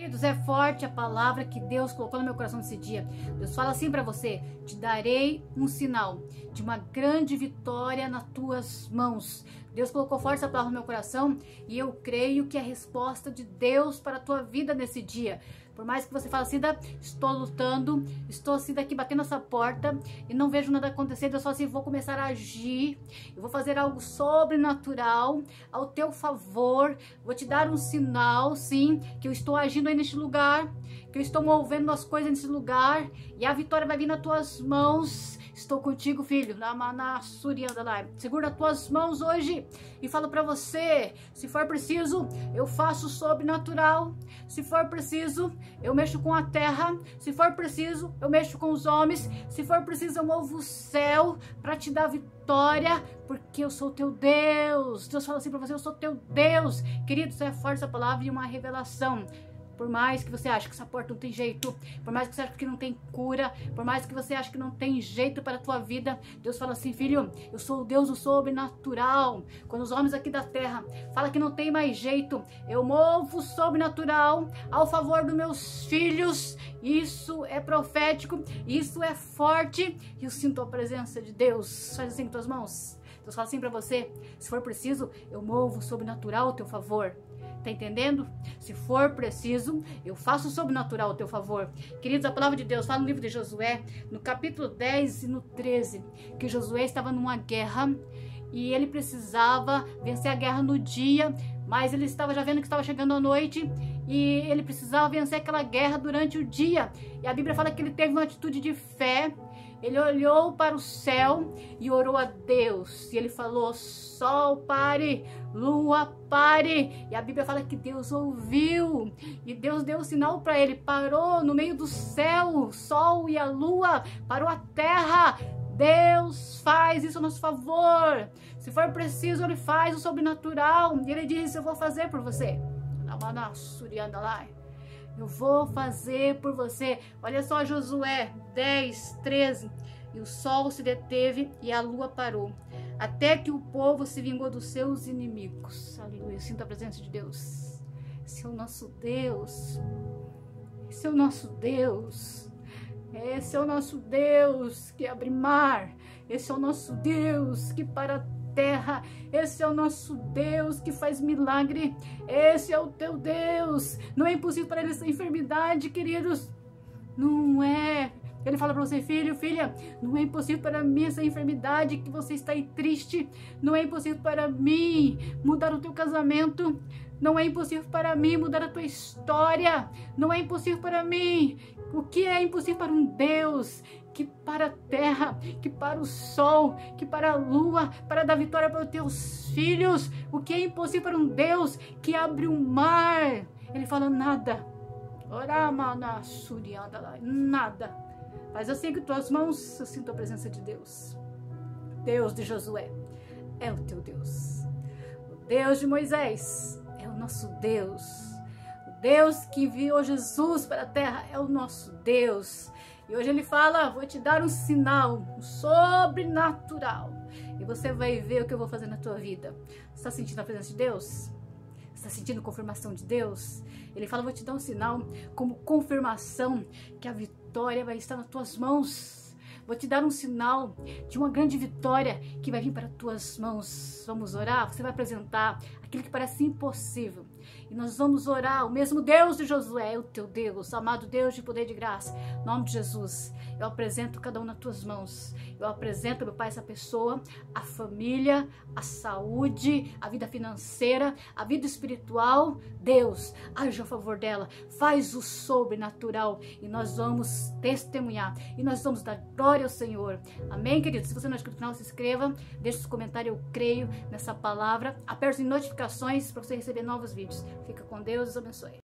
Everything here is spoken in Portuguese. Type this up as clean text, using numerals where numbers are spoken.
Queridos, é forte a palavra que Deus colocou no meu coração nesse dia. Deus fala assim para você: te darei um sinal de uma grande vitória nas tuas mãos. Deus colocou forte essa palavra no meu coração e eu creio que é a resposta de Deus para a tua vida nesse dia. Por mais que você fale assim, estou lutando, estou assim daqui batendo essa porta e não vejo nada acontecer, Deus fala assim, vou começar a agir, eu vou fazer algo sobrenatural ao teu favor, vou te dar um sinal, sim, que eu estou agindo aí neste lugar, que eu estou movendo as coisas nesse lugar e a vitória vai vir nas tuas mãos. Estou contigo, filho. Segura as tuas mãos hoje e falo para você, se for preciso, eu faço sobrenatural. Se for preciso, eu mexo com a terra. Se for preciso, eu mexo com os homens. Se for preciso, eu movo o céu para te dar vitória, porque eu sou teu Deus. Deus fala assim para você, eu sou teu Deus. Querido, isso é forte essa palavra e uma revelação. Por mais que você ache que essa porta não tem jeito, por mais que você ache que não tem cura, por mais que você ache que não tem jeito para a tua vida, Deus fala assim, filho, eu sou o Deus do sobrenatural. Quando os homens aqui da terra falam que não tem mais jeito, eu movo o sobrenatural ao favor dos meus filhos. Isso é profético, isso é forte e eu sinto a presença de Deus. Faz assim com tuas mãos. Deus fala assim para você, se for preciso, eu movo o sobrenatural ao teu favor. Tá entendendo? Se for preciso, eu faço o sobrenatural ao teu favor. Queridos, a palavra de Deus fala no livro de Josué, no capítulo 10 e no 13, que Josué estava numa guerra e ele precisava vencer a guerra no dia, mas ele estava já vendo que estava chegando a noite e ele precisava vencer aquela guerra durante o dia. E a Bíblia fala que ele teve uma atitude de fé. Ele olhou para o céu e orou a Deus. E ele falou, sol pare, lua pare. E a Bíblia fala que Deus ouviu. E Deus deu o sinal para ele. Parou no meio do céu, o sol e a lua. Parou a terra. Deus faz isso a nosso favor. Se for preciso, ele faz o sobrenatural. E ele disse, eu vou fazer por você. Eu vou fazer por você. Olha só Josué 10, 13. E o sol se deteve e a lua parou, até que o povo se vingou dos seus inimigos. Aleluia, eu sinto a presença de Deus. Esse é o nosso Deus. Esse é o nosso Deus. Esse é o nosso Deus que abre mar. Esse é o nosso Deus que para a terra. Esse é o nosso Deus que faz milagre. Esse é o teu Deus. Não é impossível para ele essa enfermidade, queridos. Não é. Ele fala para você, filho, filha, não é impossível para mim essa enfermidade que você está aí triste. Não é impossível para mim mudar o teu casamento. Não é impossível para mim mudar a tua história. Não é impossível para mim. O que é impossível para um Deus que para a terra, que para o sol, que para a lua, para dar vitória para os teus filhos? O que é impossível para um Deus que abre o mar? Ele fala nada. Nada. Faz assim com tuas mãos, eu sinto a presença de Deus. Deus de Josué é o teu Deus. O Deus de Moisés é o nosso Deus. O Deus que enviou Jesus para a terra é o nosso Deus. E hoje ele fala, vou te dar um sinal, um sobrenatural. E você vai ver o que eu vou fazer na tua vida. Você está sentindo a presença de Deus? Está sentindo a confirmação de Deus? Ele fala, vou te dar um sinal como confirmação que a vitória vai estar nas tuas mãos. Vou te dar um sinal de uma grande vitória que vai vir para as tuas mãos. Vamos orar? Você vai apresentar aquilo que parece impossível. E nós vamos orar. O mesmo Deus de Josué é o teu Deus, amado Deus de poder e de graça. Em nome de Jesus, eu apresento cada um nas tuas mãos. Eu apresento, meu Pai, essa pessoa, a família, a saúde, a vida financeira, a vida espiritual. Deus, age a favor dela. Faz o sobrenatural. E nós vamos testemunhar. E nós vamos dar glória ao Senhor. Amém, querido? Se você não é inscrito no canal, se inscreva. Deixe seu comentário, eu creio nessa palavra. Aperte em notificações para você receber novos vídeos. Fica com Deus, Deus abençoe.